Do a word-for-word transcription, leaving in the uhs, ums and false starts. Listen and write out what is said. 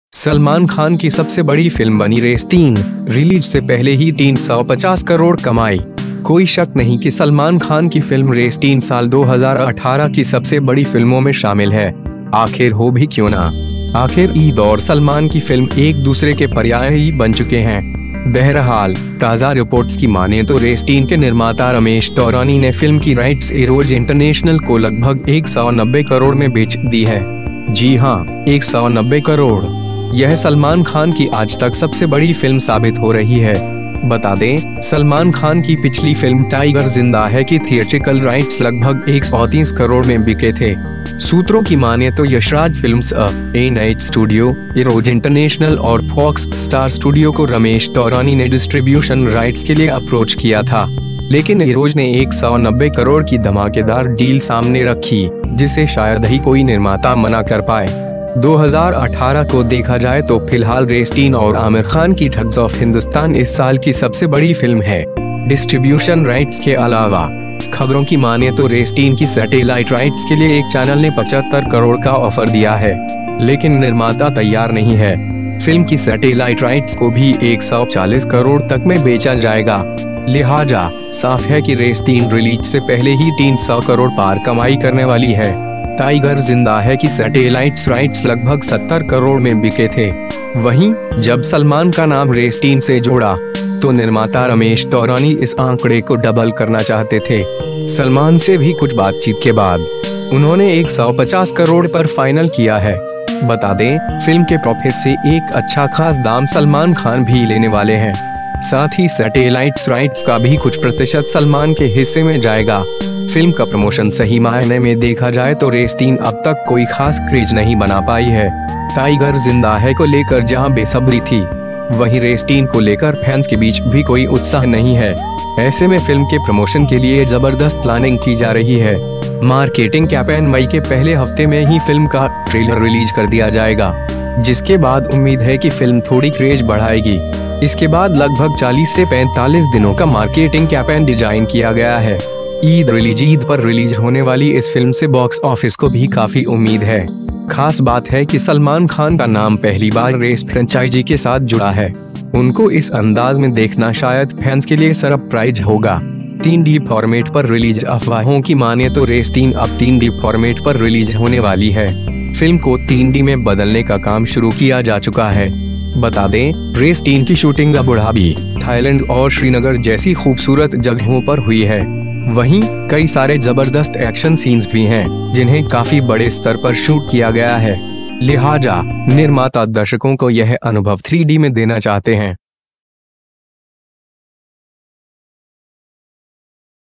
सलमान खान की सबसे बड़ी फिल्म बनी रेस तीन, रिलीज से पहले ही तीन सौ पचास करोड़ कमाई। कोई शक नहीं कि सलमान खान की फिल्म रेस तीन साल दो हज़ार अठारह की सबसे बड़ी फिल्मों में शामिल है। आखिर हो भी क्यों ना, आखिर ईद और सलमान की फिल्म एक दूसरे के पर्याय ही बन चुके हैं। बहरहाल ताज़ा रिपोर्ट्स की माने तो रेस तीन के निर्माता रमेश तौरानी ने फिल्म की राइट्स एरोज इंटरनेशनल को लगभग एक सौ नब्बे करोड़ में बेच दी है। जी हाँ, एक सौ नब्बे करोड़। यह सलमान खान की आज तक सबसे बड़ी फिल्म साबित हो रही है। बता दें, सलमान खान की पिछली फिल्म टाइगर जिंदा है की थिएट्रिकल राइट्स लगभग एक सौ तीस करोड़ में बिके थे। सूत्रों की माने तो Yash Raj films, a night studio, Eros International और फॉक्स स्टार स्टूडियो को रमेश तौरानी ने डिस्ट्रीब्यूशन राइट्स के लिए अप्रोच किया था, लेकिन एरोज ने एक सौ नब्बे करोड़ की धमाकेदार डील सामने रखी, जिसे शायद ही कोई निर्माता मना कर पाए। दो हज़ार अठारह को देखा जाए तो फिलहाल रेस तीन और आमिर खान की ठग्स ऑफ हिंदुस्तान इस साल की सबसे बड़ी फिल्म है। डिस्ट्रीब्यूशन राइट्स के अलावा खबरों की माने तो रेस तीन की सैटेलाइट राइट्स के लिए एक चैनल ने पचहत्तर करोड़ का ऑफर दिया है, लेकिन निर्माता तैयार नहीं है। फिल्म की सैटेलाइट राइट्स को भी एक सौ चालीस करोड़ तक में बेचा जाएगा। लिहाजा साफ है कि रेस तीन रिलीज से पहले ही तीन सौ करोड़ पार कमाई करने वाली है। टाइगर जिंदा है की सैटेलाइट राइट्स लगभग सत्तर करोड़ में बिके थे। वहीं जब सलमान का नाम रेस तीन से जोड़ा तो निर्माता रमेश तौरानी इस आंकड़े को डबल करना चाहते थे। सलमान से भी कुछ बातचीत के बाद उन्होंने एक सौ पचास करोड़ पर फाइनल किया है। बता दें, फिल्म के प्रॉफिट से एक अच्छा खास दाम सलमान खान भी लेने वाले हैं। साथ ही सैटेलाइट राइट्स का भी कुछ प्रतिशत सलमान के हिस्से में जाएगा। फिल्म का प्रमोशन सही मायने में देखा जाए तो रेस तीन अब तक कोई खास क्रेज नहीं बना पाई है। टाइगर जिंदा है को लेकर जहां बेसब्री थी, वहीं रेस तीन को लेकर फैंस के बीच भी कोई उत्साह नहीं है। ऐसे में फिल्म के प्रमोशन के लिए जबरदस्त प्लानिंग की जा रही है। मार्केटिंग कैंपेन मई के पहले हफ्ते में ही फिल्म का ट्रेलर रिलीज कर दिया जाएगा, जिसके बाद उम्मीद है कि फिल्म थोड़ी क्रेज बढ़ाएगी। इसके बाद लगभग चालीस से पैंतालीस दिनों का मार्केटिंग कैंपेन डिजाइन किया गया है। ईद रिलीज ईद पर रिलीज होने वाली इस फिल्म से बॉक्स ऑफिस को भी काफी उम्मीद है। खास बात है कि सलमान खान का नाम पहली बार रेस फ्रेंचाइजी के साथ जुड़ा है। उनको इस अंदाज में देखना शायद फैंस के लिए सरप्राइज होगा। तीन डी फॉर्मेट पर रिलीज अफवाहों की माने तो रेस तीन अब तीन डी फॉर्मेट पर रिलीज होने वाली है। फिल्म को तीन डी में बदलने का काम शुरू किया जा चुका है। बता दें, रेस तीन की शूटिंग अबू धाबी, थाईलैंड और श्रीनगर जैसी खूबसूरत जगहों पर हुई है। वहीं कई सारे जबरदस्त एक्शन सीन्स भी हैं, जिन्हें काफी बड़े स्तर पर शूट किया गया है। लिहाजा निर्माता दर्शकों को यह अनुभव थ्री डी में देना चाहते हैं।